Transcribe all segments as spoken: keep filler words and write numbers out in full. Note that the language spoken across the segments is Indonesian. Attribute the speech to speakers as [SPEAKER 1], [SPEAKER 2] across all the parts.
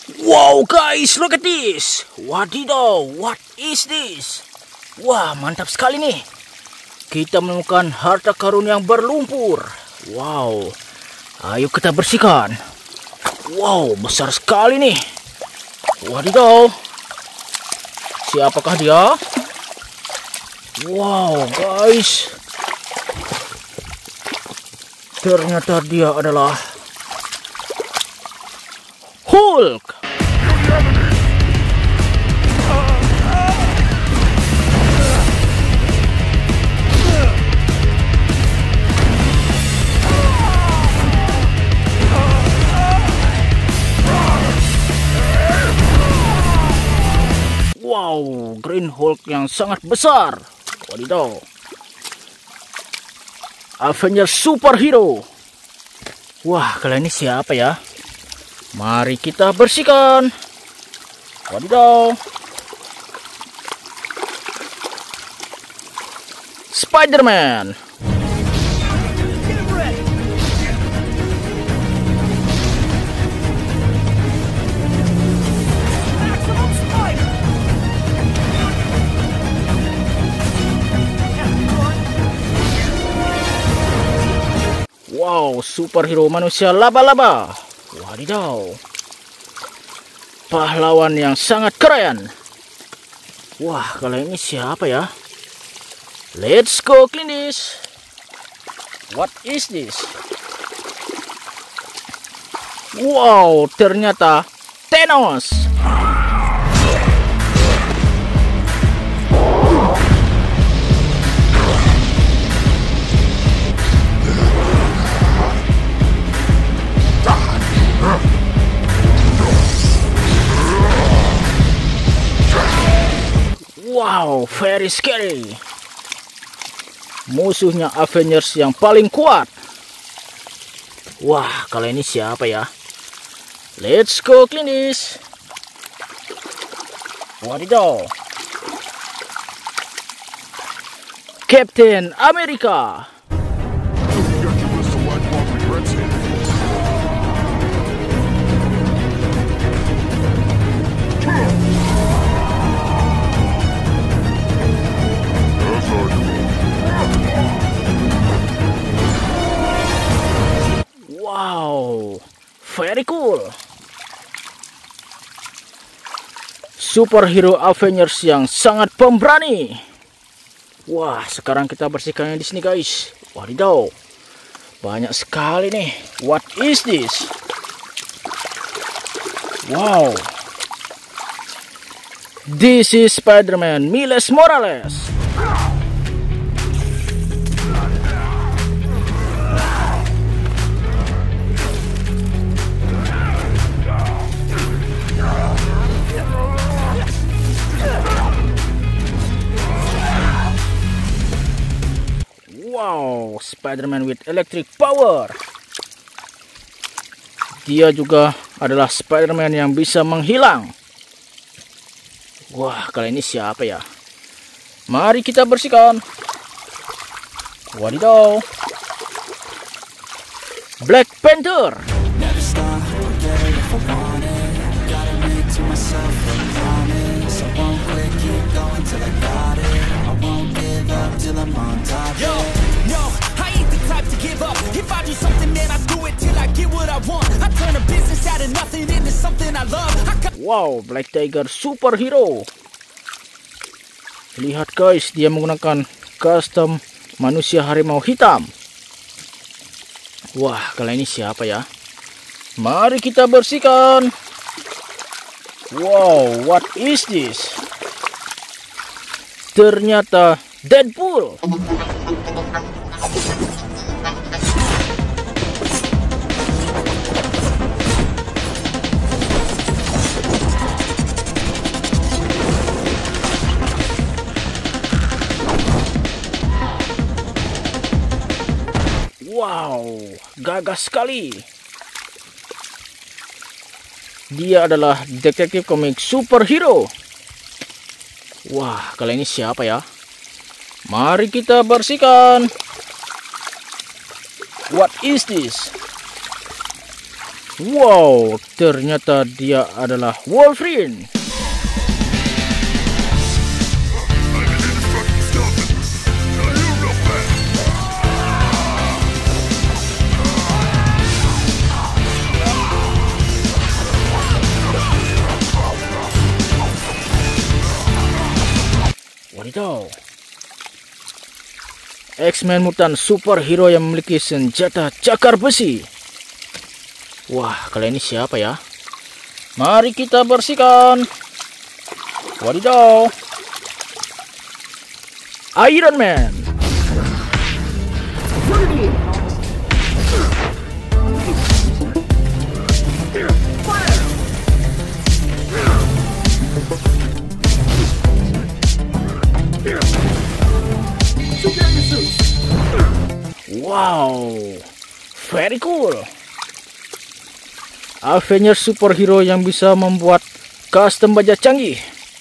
[SPEAKER 1] Wow guys, look at this. Wadidaw, what is this? Wah, mantap sekali nih. Kita menemukan harta karun yang berlumpur. Wow, ayo kita bersihkan. Wow, besar sekali nih. Wadidaw, siapakah dia? Wow guys, ternyata dia adalah Hulk. Wow, Green Hulk yang sangat besar. Wadidaw. Avengers superhero. Wah, kalian ini siapa ya? Mari kita bersihkan. Wadidaw. Spider-Man. Wow, superhero manusia laba-laba. Wadidaw. Pahlawan yang sangat keren. Wah, kalian ini siapa ya? Let's go clean this. What is this? Wow, ternyata Thanos. Wow, very scary. Musuhnya Avengers yang paling kuat. Wah, kalian ini siapa ya? Let's go clean this. Wadidaw. Captain America. Wow, very cool. Superhero Avengers yang sangat pemberani. Wah, sekarang kita bersihkannya di sini, guys. Wadidaw, banyak sekali nih. What is this? Wow, this is Spider-Man Miles Morales. Wow, Spider-Man with electric power. Dia juga adalah Spider-Man yang bisa menghilang. Wah, kalian ini siapa ya? Mari kita bersihkan. Wadidaw. Black Panther. Wow, Black Tiger superhero. Lihat guys, dia menggunakan custom manusia harimau hitam. Wah, kalian ini siapa ya? Mari kita bersihkan. Wow, what is this? Ternyata Deadpool. Wow, gagah sekali. Dia adalah detektif komik superhero. Wah, kalian ini siapa ya? Mari kita bersihkan. What is this? Wow, ternyata dia adalah Wolverine. Wadidaw. X-Men mutan superhero yang memiliki senjata cakar besi. Wah, kalian ini siapa ya? Mari kita bersihkan. Wadidaw. Iron Man. Wow, very cool. Avengers superhero yang bisa membuat custom baju canggih.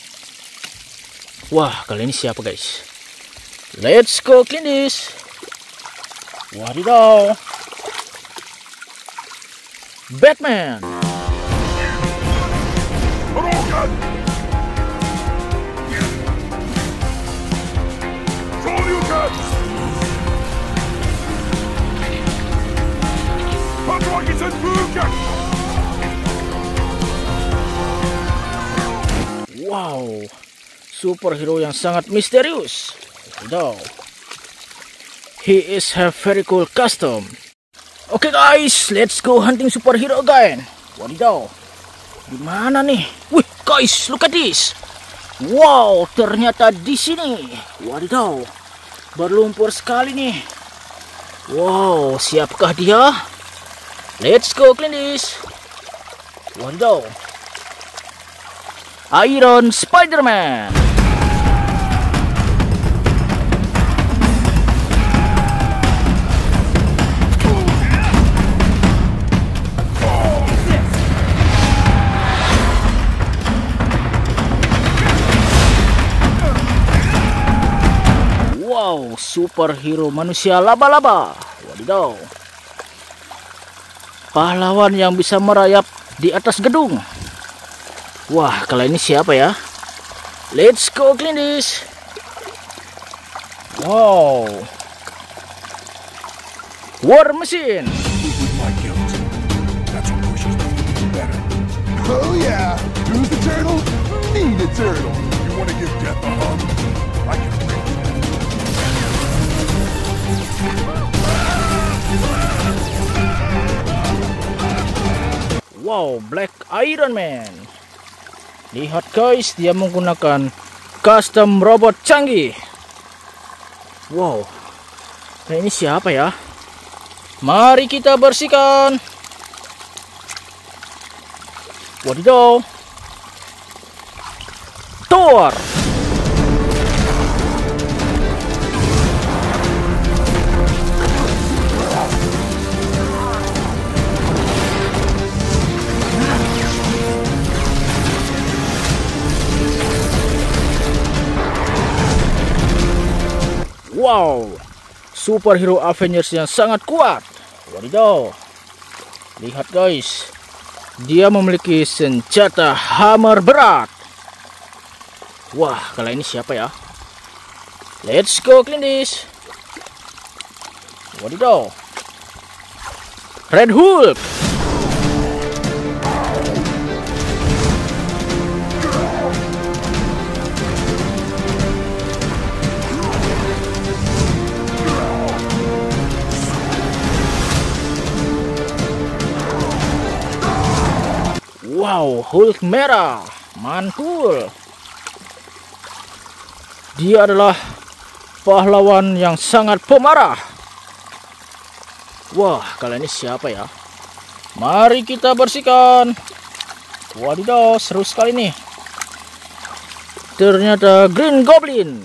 [SPEAKER 1] Wah, kali ini siapa guys? Let's go clean this. Wadidaw. Batman. Wow, superhero yang sangat misterius. Wadidaw. He is have very cool custom. Oke okay guys, let's go hunting superhero again. Wadidaw. Di mana nih? Wih guys, look at this. Wow, ternyata di sini. Wadidaw. Berlumpur sekali nih. Wow, siapkah dia? Let's go clean this. Wadidaw. Iron Spider-Man. Wow, superhero manusia laba-laba. Wadidaw. Pahlawan yang bisa merayap di atas gedung. Wah, kalian ini siapa ya? Let's go clean this. Wow. War Machine.
[SPEAKER 2] Oh yeah, who's the turtle? Need a turtle. You want to give death a hug? I can bring that.
[SPEAKER 1] Wow, Black Iron Man. Lihat guys, dia menggunakan custom robot canggih. Wow, nah ini siapa ya? Mari kita bersihkan. Wadidaw. Thor. Wow, superhero Avengers yang sangat kuat. Wadidaw. Lihat guys, dia memiliki senjata hammer berat. Wah, kalian ini siapa ya? Let's go clean this. Wadidaw. Red Hulk. Wow, Hulk merah, mantul. Dia adalah pahlawan yang sangat pemarah. Wah, kalian ini siapa ya? Mari kita bersihkan. Wadidaw, seru sekali nih. Ternyata Green Goblin.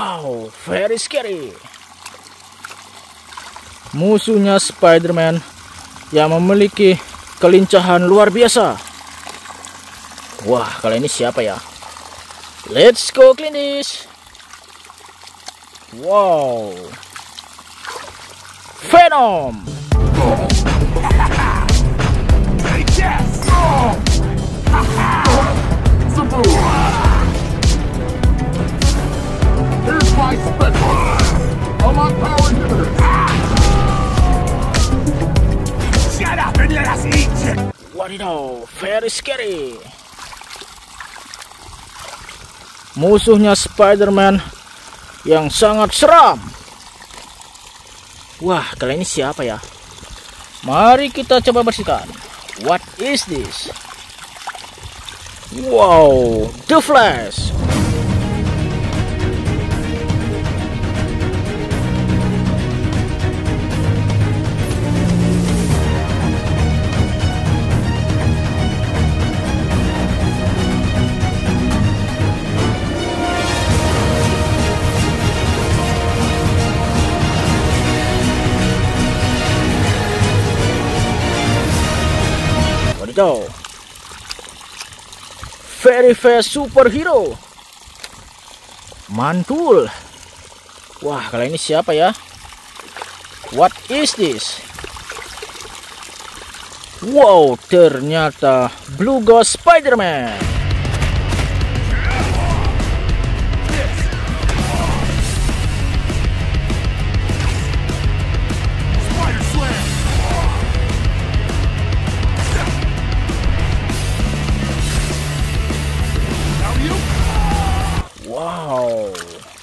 [SPEAKER 1] Wow, very scary. Musuhnya Spider-Man yang memiliki kelincahan luar biasa. Wah, kali ini siapa ya? Let's go clean this. Wow, Venom.
[SPEAKER 2] Here's my special. Unlock power inhibitors. Shut up and let us eat you.
[SPEAKER 1] Wadidaw, very scary. Musuhnya Spider-Man yang sangat seram. Wah, kali ini siapa ya? Mari kita coba bersihkan. What is this? Wow, The Flash. Wadidaw, very fast superhero, mantul. Wah, kali ini siapa ya? What is this? Wow, ternyata Blue Ghost Spider-Man. Wow,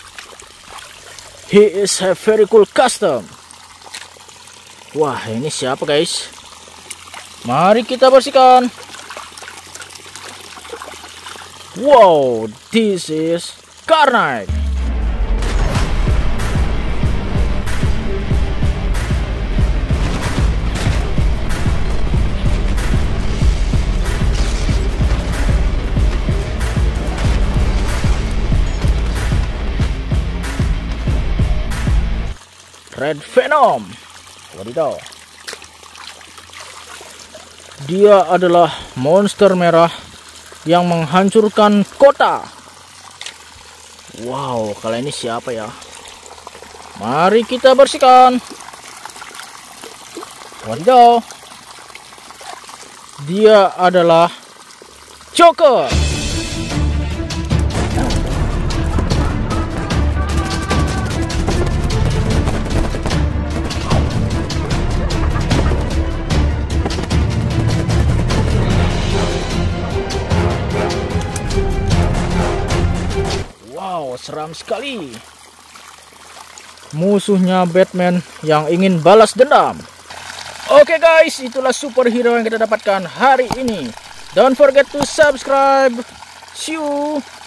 [SPEAKER 1] he is a very cool custom. Wah, ini siapa guys? Mari kita bersihkan. Wow, this is Carnage. Red Venom. Wadidaw. Dia adalah monster merah yang menghancurkan kota. Wow, kali ini siapa ya? Mari kita bersihkan. Wadidaw. Dia adalah Joker. Wow, seram sekali. Musuhnya Batman yang ingin balas dendam. Oke guys, itulah superhero yang kita dapatkan hari ini. Don't forget to subscribe. See you.